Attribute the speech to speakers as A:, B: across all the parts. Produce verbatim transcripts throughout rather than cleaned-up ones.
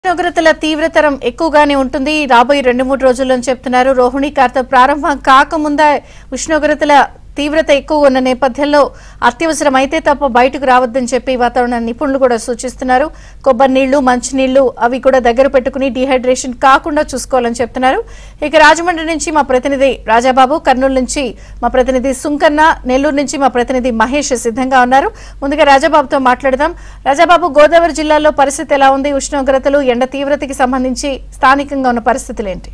A: ఉష్ణోగ్రతల తీవ్రతరం ఎక్కువగానే ఉంటుంది. రాబోయే రెండు మూడు రోజుల్లో చెప్తున్నారు. రోహిణి కార్త ప్రారంభం కాకముందే ఉష్ణోగ్రతల తీవ్రత ఎక్కువ ఉన్న నేపథ్యంలో అత్యవసరం అయితే తప్ప బయటకు రావద్దని చెప్పి వాతావరణ నిపుణులు కూడా సూచిస్తున్నారు. కొబ్బరి నీళ్లు, మంచినీళ్లు అవి కూడా దగ్గర పెట్టుకుని డీహైడ్రేషన్ కాకుండా చూసుకోవాలని చెప్తున్నారు. ఇక రాజమండ్రి నుంచి మా ప్రతినిధి రాజాబాబు, కర్నూలు నుంచి మా ప్రతినిధి సుంకన్న, నెల్లూరు నుంచి మా ప్రతినిధి మహేష్ సిద్ధంగా ఉన్నారు. ముందుగా రాజాబాబుతో మాట్లాడదాం. రాజాబాబు, గోదావరి జిల్లాలో పరిస్థితి ఎలా ఉంది? ఉష్ణోగ్రతలు, ఎండ తీవ్రతకి సంబంధించి స్థానికంగా ఉన్న పరిస్థితులు ఏంటి?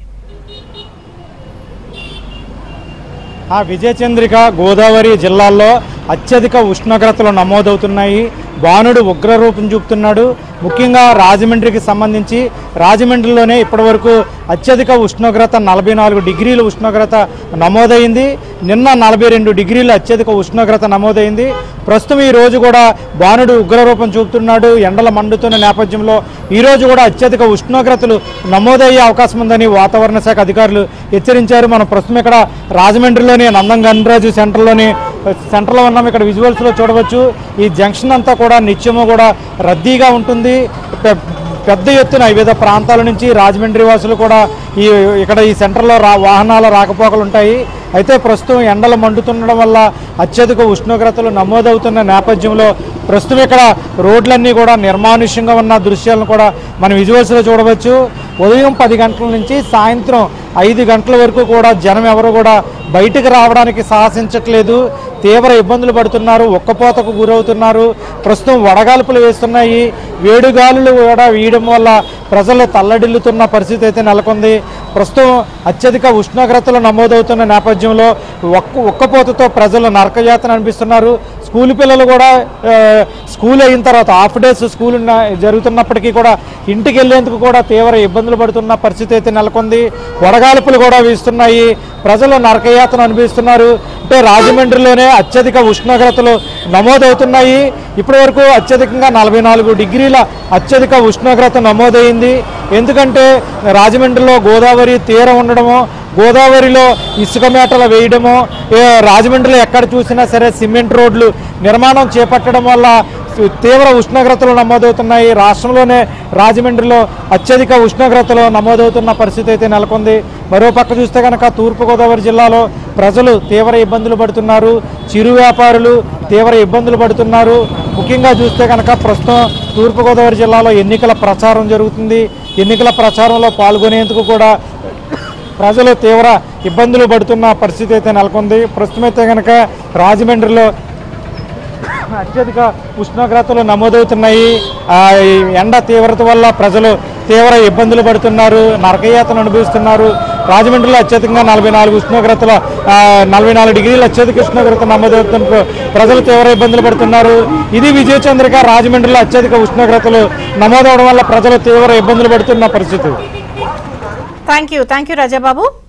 B: ఆ విజయచంద్రిక గోదావరి జిల్లాల్లో అత్యధిక ఉష్ణోగ్రతలు నమోదవుతున్నాయి. బాణుడు ఉగ్రరూపం చూపుతున్నాడు. ముఖ్యంగా రాజమండ్రికి సంబంధించి రాజమండ్రిలోనే ఇప్పటివరకు అత్యధిక ఉష్ణోగ్రత నలభై నాలుగు డిగ్రీల ఉష్ణోగ్రత నమోదైంది. నిన్న నలభై రెండు డిగ్రీల అత్యధిక ఉష్ణోగ్రత నమోదైంది. ప్రస్తుతం ఈ రోజు కూడా బాణుడు ఉగ్రరూపం చూపుతున్నాడు. ఎండల మండుతున్న నేపథ్యంలో ఈరోజు కూడా అత్యధిక ఉష్ణోగ్రతలు నమోదయ్యే అవకాశం ఉందని వాతావరణ శాఖ అధికారులు హెచ్చరించారు. మనం ప్రస్తుతం ఇక్కడ రాజమండ్రిలోని నందం గన్రాజు సెంటర్లోని సెంటర్లో ఉన్నాం. ఇక్కడ విజువల్స్లో చూడవచ్చు. ఈ జంక్షన్ అంతా కూడా నిత్యము కూడా రద్దీగా ఉంటుంది. పెద్ద ఎత్తున వివిధ ప్రాంతాల నుంచి రాజమండ్రి వాసులు కూడా ఈ ఇక్కడ ఈ సెంటర్లో రా వాహనాల రాకపోకలు ఉంటాయి. అయితే ప్రస్తుతం ఎండలు మండుతుండడం వల్ల అత్యధిక ఉష్ణోగ్రతలు నమోదవుతున్న నేపథ్యంలో ప్రస్తుతం ఇక్కడ రోడ్లన్నీ కూడా నిర్మానుష్యంగా ఉన్న దృశ్యాలను కూడా మనం విజువల్స్లో చూడవచ్చు. ఉదయం పది గంటల నుంచి సాయంత్రం ఐదు గంటల వరకు కూడా జనం ఎవరు కూడా బయటకు రావడానికి సాహసించట్లేదు. తీవ్ర ఇబ్బందులు పడుతున్నారు. ఉక్కపోతకు గురవుతున్నారు. ప్రస్తుతం వడగాల్పులు వేస్తున్నాయి. వేడుగాలులు కూడా వీయడం వల్ల ప్రజలు తల్లడిల్లుతున్న పరిస్థితి అయితే నెలకొంది. ప్రస్తుతం అత్యధిక ఉష్ణోగ్రతలు నమోదవుతున్న నేపథ్యంలో ఒక్క ఉక్కపోతతో ప్రజలు నరకయాతన అనిపిస్తున్నారు. స్కూల్ పిల్లలు కూడా స్కూల్ అయిన తర్వాత హాఫ్ డేస్ స్కూల్ జరుగుతున్నప్పటికీ కూడా ఇంటికి వెళ్ళేందుకు కూడా తీవ్ర ఇబ్బందులు పడుతున్న పరిస్థితి అయితే నెలకొంది. వడగాల్పులు కూడా వీస్తున్నాయి. ప్రజలు నరకయాతన అనిపిస్తున్నారు. అంటే రాజమండ్రిలోనే అత్యధిక ఉష్ణోగ్రతలు నమోదవుతున్నాయి. ఇప్పటి వరకు అత్యధికంగా నలభై నాలుగు డిగ్రీల అత్యధిక ఉష్ణోగ్రత నమోదైంది. ఎందుకంటే రాజమండ్రిలో గోదావరి తీరం ఉండడము, గోదావరిలో ఇసుక మేటలు వేయడము, రాజమండ్రిలో ఎక్కడ చూసినా సరే సిమెంట్ రోడ్లు నిర్మాణం చేపట్టడం వల్ల తీవ్ర ఉష్ణోగ్రతలు నమోదవుతున్నాయి. రాష్ట్రంలోనే రాజమండ్రిలో అత్యధిక ఉష్ణోగ్రతలు నమోదవుతున్న పరిస్థితి అయితే నెలకొంది. మరోపక్క చూస్తే కనుక తూర్పుగోదావరి జిల్లాలో ప్రజలు తీవ్ర ఇబ్బందులు పడుతున్నారు. చిరు వ్యాపారులు తీవ్ర ఇబ్బందులు పడుతున్నారు. ముఖ్యంగా చూస్తే కనుక ప్రస్తుతం తూర్పుగోదావరి జిల్లాలో ఎన్నికల ప్రచారం జరుగుతుంది. ఎన్నికల ప్రచారంలో పాల్గొనేందుకు కూడా ప్రజలు తీవ్ర ఇబ్బందులు పడుతున్న పరిస్థితి అయితే నెలకొంది. ప్రస్తుతం అయితే కనుక రాజమండ్రిలో అత్యధిక ఉష్ణోగ్రతలు నమోదవుతున్నాయి. ఎండ తీవ్రత వల్ల ప్రజలు తీవ్ర ఇబ్బందులు పడుతున్నారు. నరకయాతను అనుభవిస్తున్నారు. రాజమండ్రిలో అత్యధికంగా నలభై నాలుగు ఉష్ణోగ్రతల నలభై నాలుగు డిగ్రీల అత్యధిక ఉష్ణోగ్రత నమోదవుతున్న ప్రజలు తీవ్ర ఇబ్బందులు పడుతున్నారు. ఇది విజయచంద్రిక రాజమండ్రిలో అత్యధిక ఉష్ణోగ్రతలు నమోదవడం వల్ల ప్రజలు తీవ్ర ఇబ్బందులు పడుతున్న పరిస్థితి.
A: Thank you thank you Rajababu.